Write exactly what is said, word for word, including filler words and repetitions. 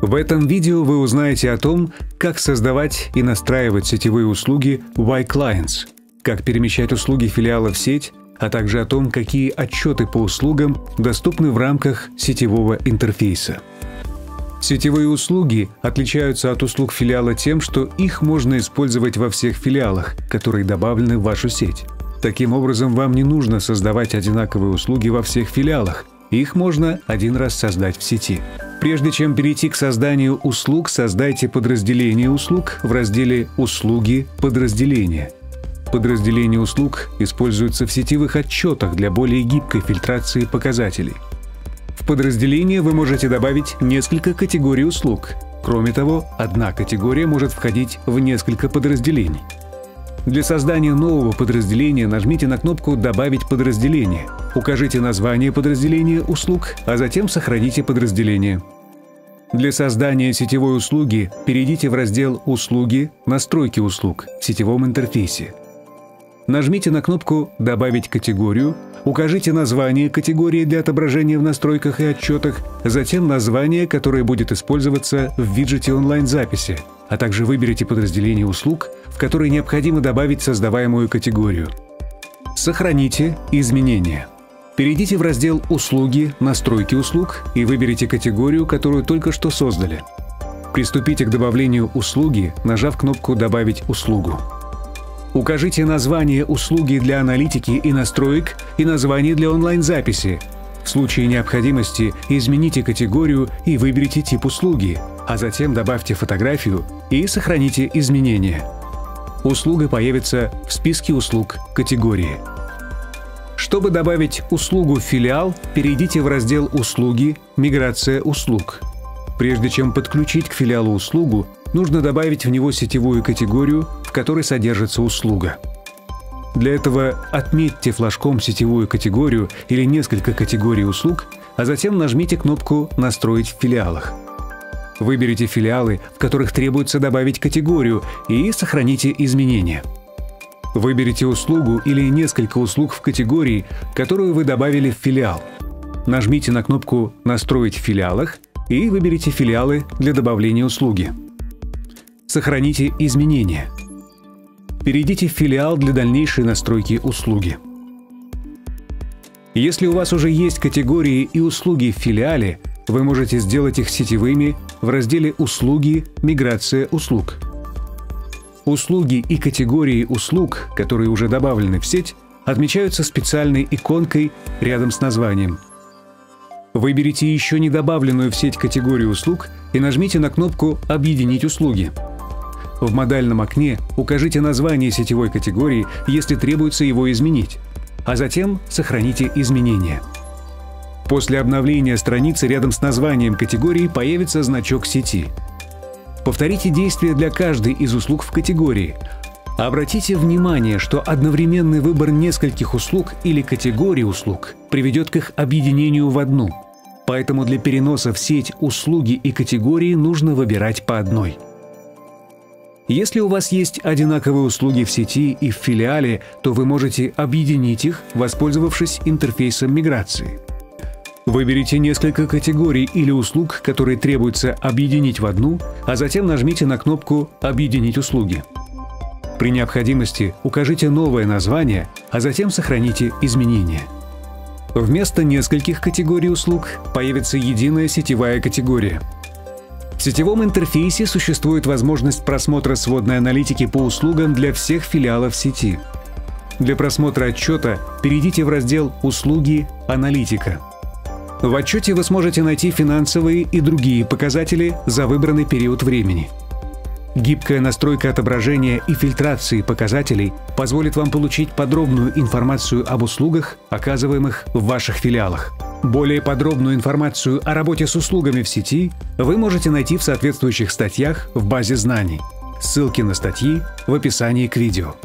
В этом видео вы узнаете о том, как создавать и настраивать сетевые услуги Y-Clients, как перемещать услуги филиала в сеть, а также о том, какие отчеты по услугам доступны в рамках сетевого интерфейса. Сетевые услуги отличаются от услуг филиала тем, что их можно использовать во всех филиалах, которые добавлены в вашу сеть. Таким образом, вам не нужно создавать одинаковые услуги во всех филиалах, их можно один раз создать в сети. Прежде чем перейти к созданию услуг, создайте подразделение услуг в разделе «Услуги подразделения». Подразделение услуг используется в сетевых отчетах для более гибкой фильтрации показателей. В подразделение вы можете добавить несколько категорий услуг. Кроме того, одна категория может входить в несколько подразделений. Для создания нового подразделения нажмите на кнопку «Добавить подразделение», укажите название подразделения услуг, а затем сохраните подразделение. Для создания сетевой услуги перейдите в раздел «Услуги. Настройки услуг» в сетевом интерфейсе. Нажмите на кнопку «Добавить категорию», укажите название категории для отображения в настройках и отчетах, затем название, которое будет использоваться в виджете онлайн-записи, а также выберите подразделение услуг, в которое необходимо добавить создаваемую категорию. Сохраните изменения. Перейдите в раздел «Услуги. Настройки услуг» и выберите категорию, которую только что создали. Приступите к добавлению услуги, нажав кнопку «Добавить услугу». Укажите название услуги для аналитики и настроек и название для онлайн-записи. В случае необходимости измените категорию и выберите тип услуги, а затем добавьте фотографию и сохраните изменения. Услуга появится в списке услуг категории. Чтобы добавить услугу в филиал, перейдите в раздел «Услуги. Миграция услуг». Прежде чем подключить к филиалу услугу, нужно добавить в него сетевую категорию, в которой содержится услуга. Для этого отметьте флажком сетевую категорию или несколько категорий услуг, а затем нажмите кнопку «Настроить в филиалах». Выберите филиалы, в которых требуется добавить категорию, и сохраните изменения. Выберите услугу или несколько услуг в категории, которую вы добавили в филиал. Нажмите на кнопку «Настроить в филиалах» и выберите филиалы для добавления услуги. Сохраните изменения. Перейдите в филиал для дальнейшей настройки услуги. Если у вас уже есть категории и услуги в филиале, вы можете сделать их сетевыми в разделе «Услуги. Миграция услуг». Услуги и категории услуг, которые уже добавлены в сеть, отмечаются специальной иконкой рядом с названием. Выберите еще не добавленную в сеть категорию услуг и нажмите на кнопку «Объединить услуги». В модальном окне укажите название сетевой категории, если требуется его изменить, а затем сохраните изменения. После обновления страницы рядом с названием категории появится значок сети. Повторите действия для каждой из услуг в категории. Обратите внимание, что одновременный выбор нескольких услуг или категорий услуг приведет к их объединению в одну. Поэтому для переноса в сеть услуги и категории нужно выбирать по одной. Если у вас есть одинаковые услуги в сети и в филиале, то вы можете объединить их, воспользовавшись интерфейсом миграции. Выберите несколько категорий или услуг, которые требуется объединить в одну, а затем нажмите на кнопку «Объединить услуги». При необходимости укажите новое название, а затем сохраните изменения. Вместо нескольких категорий услуг появится единая сетевая категория. В сетевом интерфейсе существует возможность просмотра сводной аналитики по услугам для всех филиалов сети. Для просмотра отчета перейдите в раздел «Услуги. Аналитика». В отчете вы сможете найти финансовые и другие показатели за выбранный период времени. Гибкая настройка отображения и фильтрации показателей позволит вам получить подробную информацию об услугах, оказываемых в ваших филиалах. Более подробную информацию о работе с услугами в сети вы можете найти в соответствующих статьях в базе знаний. Ссылки на статьи в описании к видео.